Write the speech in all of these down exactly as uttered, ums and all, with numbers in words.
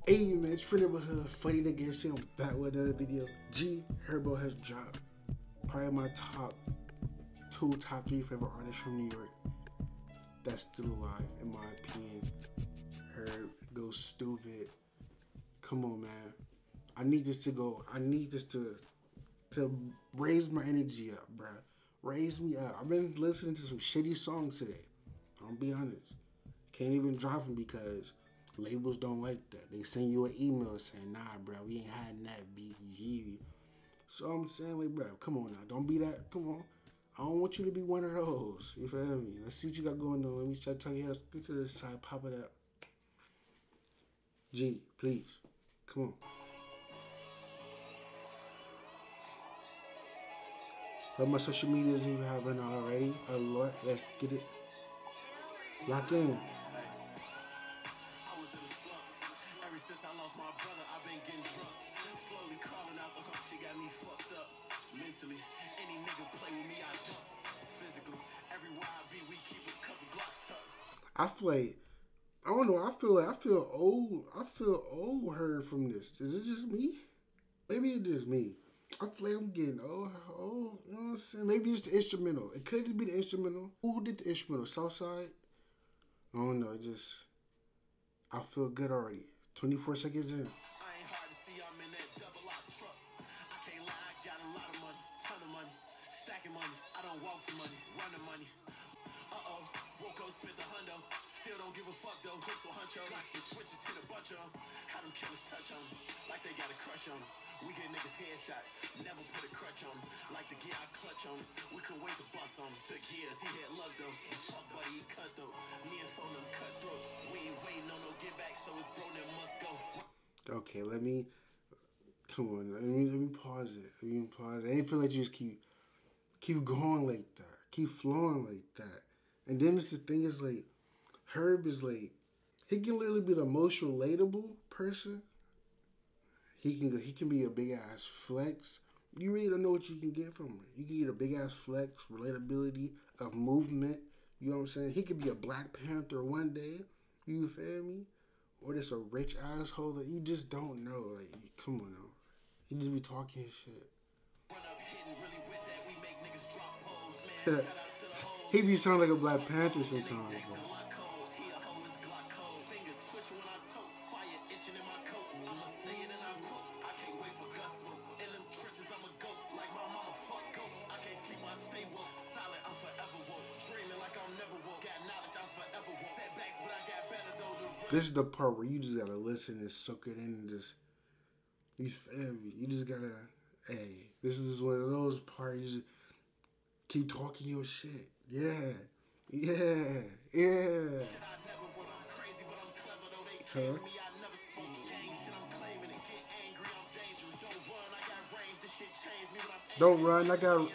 Hey man, it's Friend Neighborhood, funny nigga. See, I'm back with another video. G Herbo has dropped probably my top two, top three favorite artists from New York that's still alive, in my opinion. Herb goes stupid. Come on, man. I need this to go. I need this to to raise my energy up, bruh. Raise me up. I've been listening to some shitty songs today. I'll be honest. Can't even drop them because labels don't like that. They send you an email saying, nah, bro, we ain't had that beat. Yeah. So I'm saying, like, bro, come on now. Don't be that. Come on. I don't want you to be one of those. You feel me? Let's see what you got going on. Let me try to tell you how to get to this side. Pop it up. G, please. Come on. Follow my social medias if you haven't already. A lot. Let's get it. Lock in. I feel like, I don't know, I feel like, I feel old, I feel old Herb from this. Is it just me? Maybe it's just me. I feel like I'm getting old, old, you know what I'm saying? Maybe it's the instrumental. It could just be the instrumental. Who did the instrumental? Southside? I don't know, it just, I feel good already. twenty-four seconds in. Still don't give a fuck though. Quick for huncho. Like the switches hit a bunch of them. How them killers touch on them. Like they got a crush on them. We get niggas headshots. Never put a crutch on them. Like the gear I clutch on them. We couldn't wait to bust on them. Took years. He had luck though. And fuck buddy, he cut though. Me and phone them cutthroats. We ain't waiting on no get back. So it's bro that must go. Okay, let me, come on. Let me, let me pause it. Let me pause it. I ain't feel like you just keep, keep going like that. Keep flowing like that. And then it's the thing is like, Herb is like, he can literally be the most relatable person. He can he can be a big ass flex. You really don't know what you can get from him. You can get a big ass flex, relatability of movement. You know what I'm saying? He could be a Black Panther one day. You feel me? Or just a rich asshole that you just don't know. Like, come on now. He just be talking his shit. He be sounding like a Black Panther sometimes, bro. This is the part where you just gotta listen and soak it in and just, you feel me? You just gotta, hey, this is one of those parts, you just keep talking your shit. Yeah, yeah, yeah. Huh? Don't run, I got...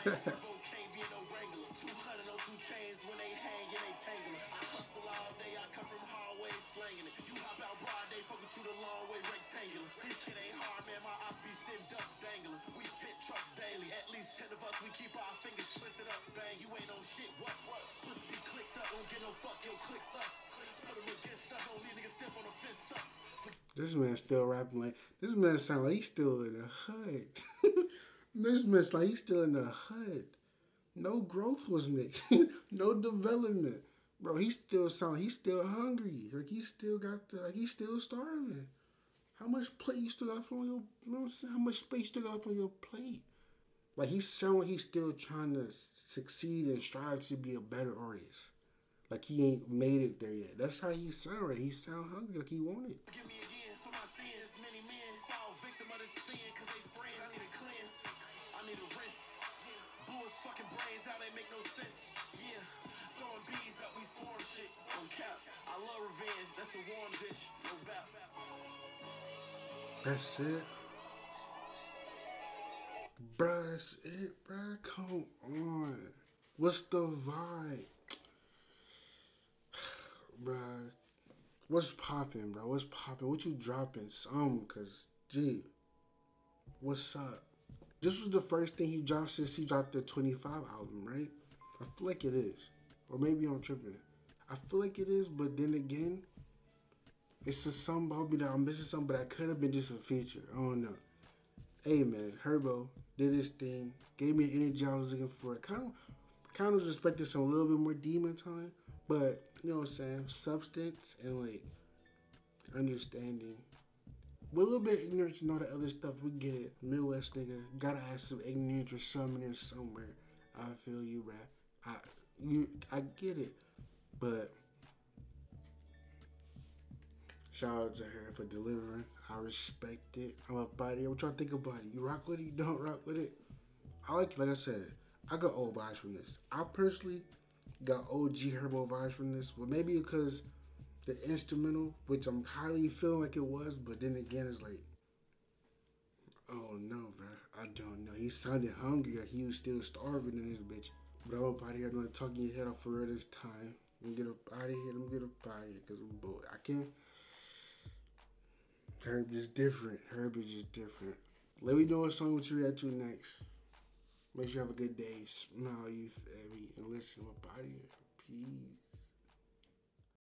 This man still rapping like, this man sound like he's still in the hood. This man sound like he's still in the hood. No growth was made. No development. Bro, he still sound, he's still hungry. Like he still got the, like he's still starving. How much plate you still got on your, you know what I'm saying? How much space you still got on your plate? Like he sound like he's still trying to succeed and strive to be a better artist. Like he ain't made it there yet. That's how he sound right. He sound hungry like he want it. That's it. Bruh, that's it, bruh. Come on. What's the vibe? Bruh. What's popping, bro? What's popping? What you dropping? Some, cause, gee. What's up? This was the first thing he dropped since he dropped the twenty-five album, right? I feel like it is. Or maybe I'm tripping. I feel like it is, but then again, It's just something about me that I'm missing something, but I could have been just a feature. I don't know. Hey man, Herbo did his thing, gave me the energy I was looking for. Kind of, kind of was expecting some a little bit more demon time, but you know what I'm saying, substance and like understanding. With a little bit of ignorance and all the other stuff, we get it. Midwest nigga, gotta have some ignorance or something there somewhere. I feel you, bro. I you, I get it, but shout out to her for delivering. I respect it. I'm about it. What y'all think about it? You rock with it? You don't rock with it? I like, like I said, I got old vibes from this. I personally got O G Herbo vibes from this, but maybe because the instrumental, which I'm highly feeling like it was, but then again, it's like, oh no, bro. I don't know. He sounded hungry, like he was still starving in this bitch. But I'm up out of here. I'm not talking your head off for real this time. Let me get up out of here. Let me get up out of here, because I'm bored. I can't. Herb is different. Herb is just different. Let me know what song would you react to next. Make sure you have a good day. Smile, you feel me? And listen, I'm up out of here. Peace.